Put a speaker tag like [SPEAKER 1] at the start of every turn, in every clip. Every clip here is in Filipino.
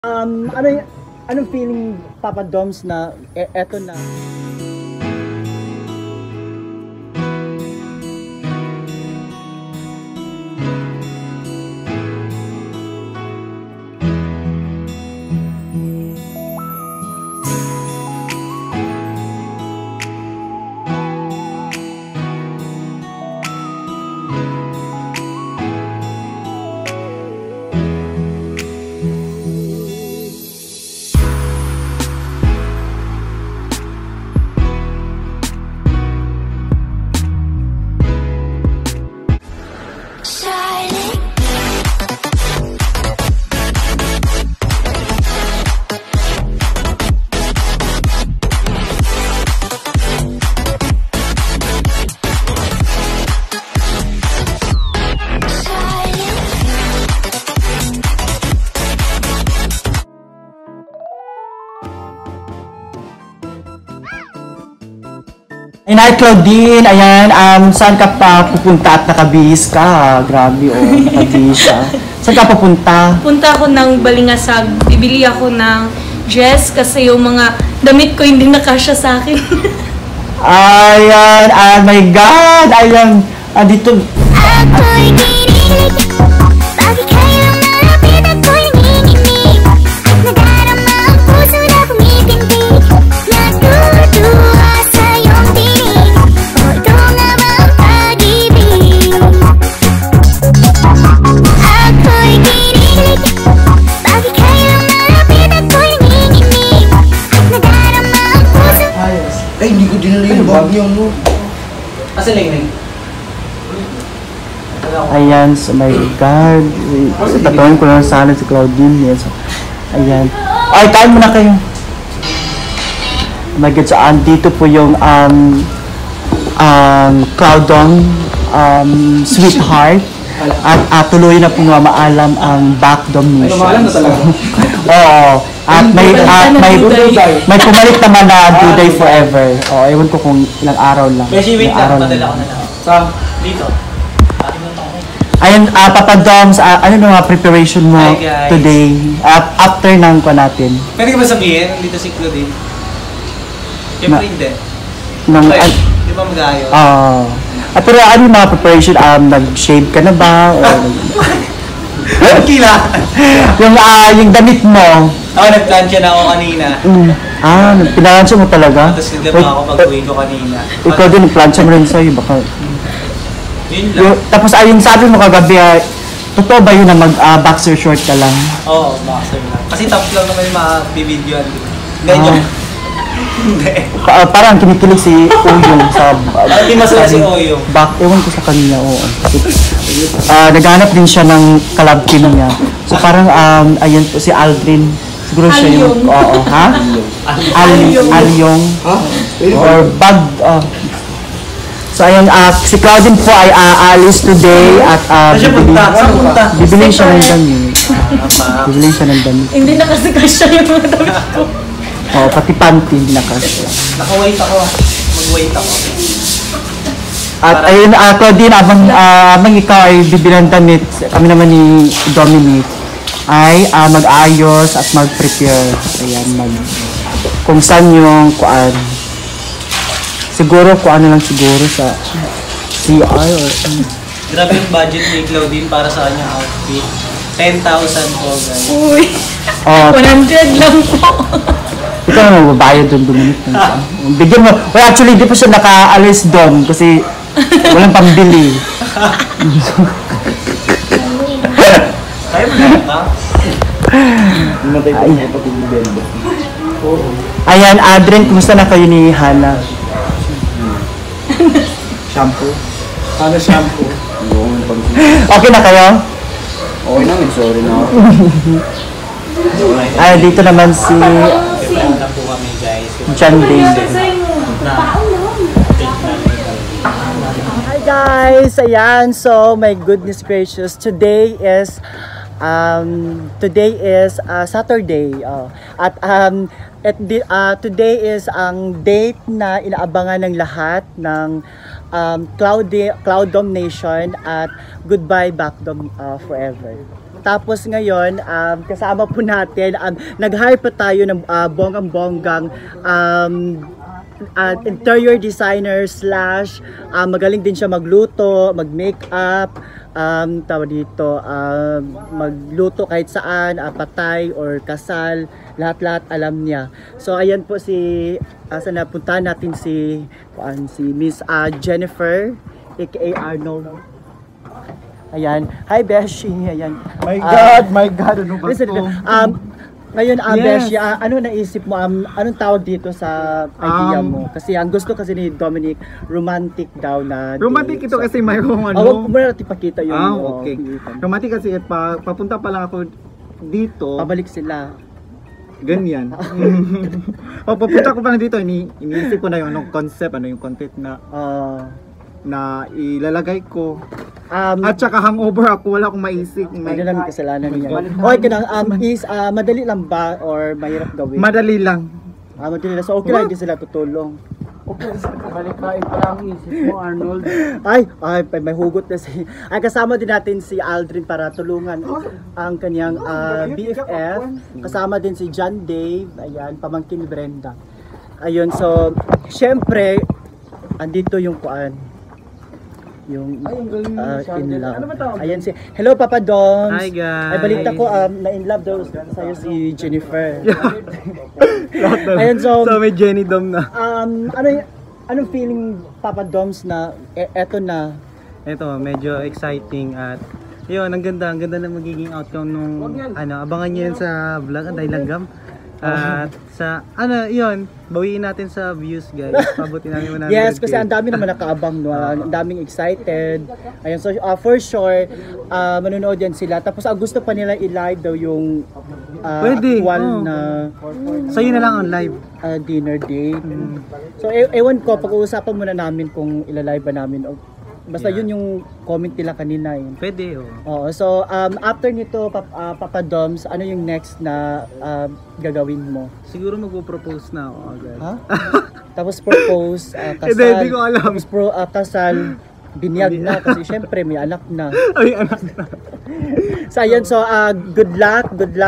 [SPEAKER 1] Anong feeling, Papa Doms, na eto na? Inay Claudine, ayan, saan ka pa pupunta at nakabihis ka? Grabe, nakabihis ka. Saan ka pupunta?
[SPEAKER 2] Punta ako ng Balingasag. Bibili ako ng dress kasi yung mga damit ko hindi nakasya sa akin.
[SPEAKER 1] Ayan, oh my God! Ayan, dito.
[SPEAKER 3] Ako'y kinilig, bakit kailang malapit ako'y nanginginig? Nadarama ang puso na pumipintig, natutuwa sa iyong tinig. O ito nga ba ang pag-ibig? Ako'y kinilig, bakit kailang malapit ako'y nanginginig? Nadarama ang puso.
[SPEAKER 4] Ayos. Ay, hindi ko dinala yung bag niyo, no? Asa lang yun?
[SPEAKER 1] Ayan, so my God. Tatuan ko lang sana si Claudine. Yes. Ayan. Ay, kain muna kayo. Oh my God, so dito po yung Cloudon Sweetheart. At tuloy na po maalam ang Backdom Nation.
[SPEAKER 4] Maalam na talaga.
[SPEAKER 1] Oo. At may pumalit naman na Duday Forever. Ewan ko kung ilang araw lang.
[SPEAKER 4] Beshi, wait lang. Padala ko na lang. Sa dito.
[SPEAKER 1] Ayun, Papa Doms, ano na mga preparation mo today? After ng ko natin.
[SPEAKER 4] Pwede ka ba sabihin, dito si Claudine? Siyempre hindi. Di ba mag-ayos?
[SPEAKER 1] Pero ano yung mga preparation? Nag-shave ka na ba?
[SPEAKER 4] Kila!
[SPEAKER 1] yung damit mo.
[SPEAKER 4] Ako, nag-plancha na ako kanina.
[SPEAKER 1] Pinansya mo talaga?
[SPEAKER 4] Tapos hindi pa ako pag-uwi ko kanina.
[SPEAKER 1] Ikaw din, nag-plancha mo rin sa'yo. Baka...
[SPEAKER 4] Yun lang.
[SPEAKER 1] Tapos ayun, sabi mo kagabi, totoo ba yun na mag-boxer short ka lang?
[SPEAKER 4] Oo, boxer lang. Kasi top lang naman yung mga-video-videoan. Ganyan. Hindi.
[SPEAKER 1] Parang kinikilig si Oyong sa...
[SPEAKER 4] Hindi masaya si Oyong.
[SPEAKER 1] Ewan ko sa kanila, oo. Naghanap din siya ng collab team niya. So parang, ayun po si Aldrin. Siguro siya yung... Oo, ha? Alyong. Or Bag... So ayun, si Claudine po ay aalis today at bibili siya ng damit. Bibili siya ng damit.
[SPEAKER 2] Hindi nakasakasya yung mga damit ko.
[SPEAKER 1] Pati panty hindi nakasya.
[SPEAKER 4] Naka-wait ako. Mag-wait ako.
[SPEAKER 1] At ayun, Claudine, abang ikaw ay bibili ng damit, kami naman ni Dominic ay mag-ayos at mag-prepare. Ayan, kung saan yung kuan. Siguro kung ano lang siguro sa CR or...
[SPEAKER 4] Grabe yung budget ni Claudine para sa kanyang outfit. 10,000 po, guys.
[SPEAKER 2] Uy, 100 lang po.
[SPEAKER 1] Ikaw na magbabayad doon, Dominic. Bigyan mo. Well, actually, hindi pa siya nakaalis doon kasi walang pambili.
[SPEAKER 4] Kaya mo na ka?
[SPEAKER 1] Ayan, Adrian, kumusta na kayo ni Hannah?
[SPEAKER 4] Shampoo? Paano shampoo?
[SPEAKER 1] Okay na kayo?
[SPEAKER 4] Okay na, sorry na ako.
[SPEAKER 1] Ay, dito naman si
[SPEAKER 4] Friend na po kami, guys.
[SPEAKER 1] John David. Hi guys! Ayan, so my goodness gracious, today is Saturday. Today is ang date na inaabangan ng lahat ng Cloudom Nation at Goodbye Backdom Forever. Tapos ngayon, kasama po natin, nag-hire pa tayo ng bonggang-bonggang interior designer slash magaling din siya magluto, mag-makeup, tawag dito, magluto kahit saan, patay or kasal, lahat-lahat alam niya. So ayan po saan napuntahan natin si Miss Jennifer aka Arnold. Ayan. Hi Beshi. Ayan.
[SPEAKER 5] My God, ano ba
[SPEAKER 1] listen,
[SPEAKER 5] to?
[SPEAKER 1] Ngayon,
[SPEAKER 5] Yes.
[SPEAKER 1] Beshi, ano naisip mo, anong tawag dito sa idea mo? Kasi ang gusto kasi ni Dominic, romantic daw na
[SPEAKER 5] Romantic
[SPEAKER 1] date.
[SPEAKER 5] ito kasi mayroong
[SPEAKER 1] Huwag mo na natin ipakita yung
[SPEAKER 5] okay. Romantic kasi papunta pa lang ako dito.
[SPEAKER 1] Pabalik sila.
[SPEAKER 5] Ganyan. Papunta ko pa lang dito, iniisip ko na yung anong concept, ano yung content na ilalagay ko. At saka hangover ako, wala akong maisip.
[SPEAKER 1] Ano lang kasalanan niya. Okay ka na, madali lang ba or mahirap gawin?
[SPEAKER 5] Madali lang.
[SPEAKER 1] Madali lang. So okay lang, hindi sila tutulong.
[SPEAKER 4] Balik-balik pa lang isip mo, Arnold.
[SPEAKER 1] Ay, may hugot na kasama din natin si Aldrin para tulungan ang kanyang BFF. Kasama din si John Dave, ayan, pamangkin ni Brenda. Ayun, so, syempre, andito yung yung in love. Ayan hello Papa Doms.
[SPEAKER 5] Hi guys.
[SPEAKER 1] Ay balita ko na in love daw sa'yo si Jennifer. Ayan, so
[SPEAKER 5] may Jenny Dom na.
[SPEAKER 1] Anong feeling Papa Doms na eto na?
[SPEAKER 5] Ito, medyo exciting at yun, ang ganda na magiging outcome nung abangan niyo yun sa vlog, Anday Langgam. At sa yun, bawiin natin sa views guys. Pabuti namin 100.
[SPEAKER 1] Yes, kasi ang dami naman nakaabang, no? Ang daming excited. Ayun, so for sure, manonood yan sila. Tapos ang gusto pa nila i-live daw yung
[SPEAKER 5] Pwede,
[SPEAKER 1] actual na
[SPEAKER 5] sa'yo na lang ang live.
[SPEAKER 1] Dinner date. So ewan ko, pag-uusapan muna namin kung ilalive ba namin. Basta yun yung comment nila kanina. Yun.
[SPEAKER 5] Pwede,
[SPEAKER 1] Oo, so after nito, Papa Doms, ano yung next na gagawin mo?
[SPEAKER 5] Siguro magpo-propose na ako agad.
[SPEAKER 1] Ha? Tapos propose, kasal.
[SPEAKER 5] Hindi ko alam.
[SPEAKER 1] Tapos kasal, binyag na kasi syempre may anak na.
[SPEAKER 5] Ay, anak na.
[SPEAKER 1] So ayan, so good luck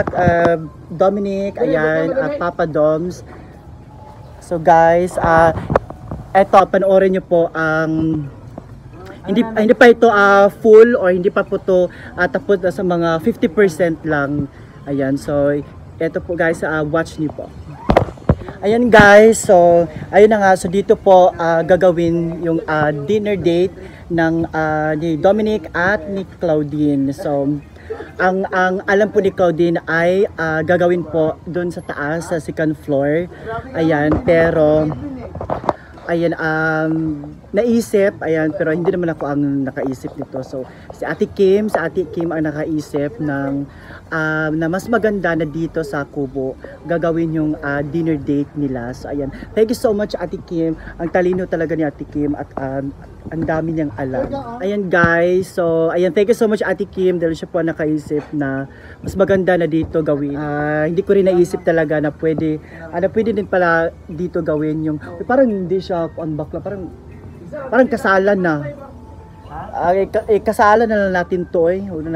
[SPEAKER 1] Dominic, ayan, Papa Doms. So guys, eto, panoorin nyo po ang hindi pa ito full or hindi pa po ito tapos sa mga 50% lang. Ayan, so eto po guys, watch niyo po. Ayan guys, so ayun na nga, so dito po gagawin yung dinner date ng ni Dominic at ni Claudine. So ang alam po ni Claudine ay gagawin po doon sa taas sa second floor. Ayan, pero ayan, naisip, ayan, pero hindi naman ako ang nakaisip nito. So, si Ate Kim ang nakaisip ng na mas maganda na dito sa Kubo gagawin yung dinner date nila. So, ayan, thank you so much Ate Kim. Ang talino talaga ni Ate Kim at ang dami niyang alam. Ayan guys, so ayan, thank you so much Ate Kim dahil siya po nakaisip na mas maganda na dito gawin. Hindi ko rin naisip talaga na pwede din pala dito gawin yung parang hindi siya unbox lang, parang kasalan na. Kasalan na lang natin to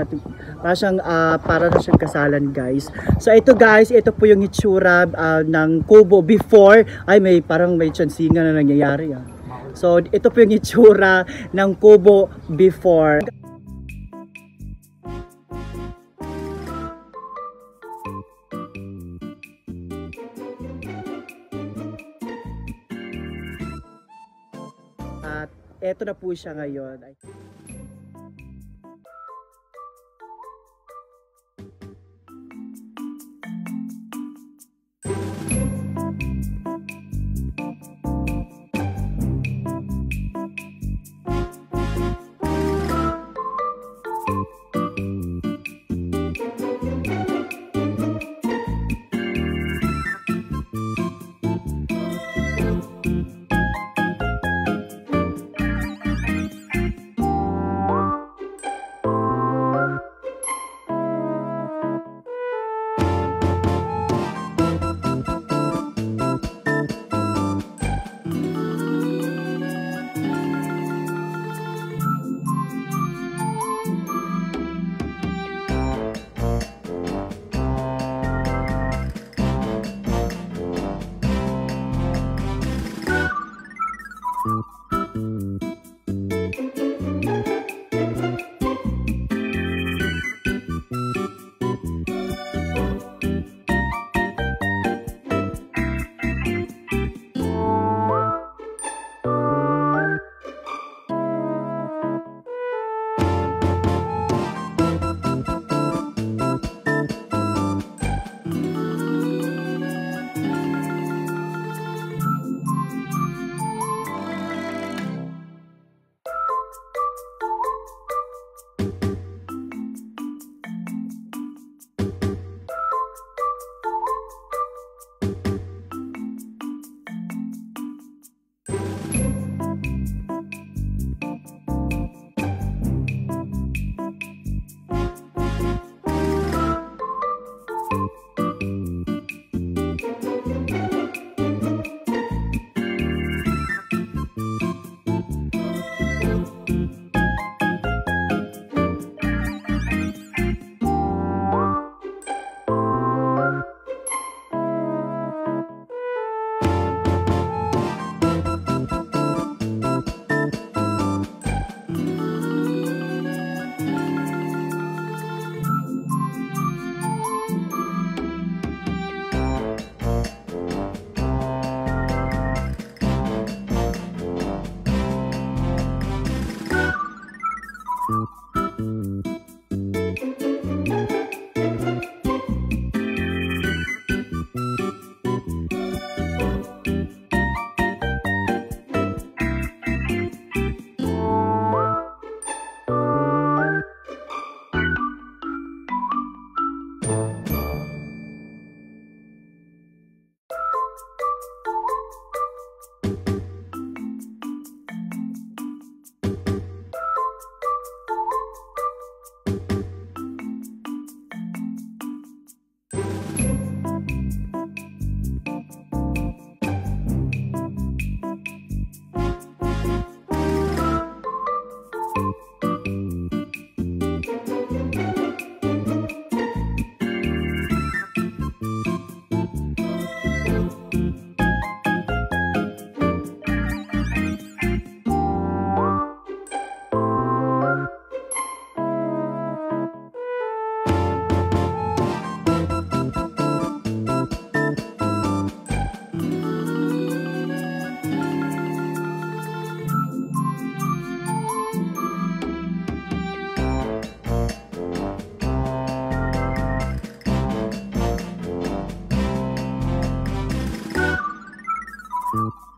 [SPEAKER 1] para na siyang kasalan guys. So ito guys, ito po yung itsura ng Kubo before. Ay may tsansingan na nangyayari. So ito po yung itsura ng Kubo before. At eto na po siya ngayon. Bye.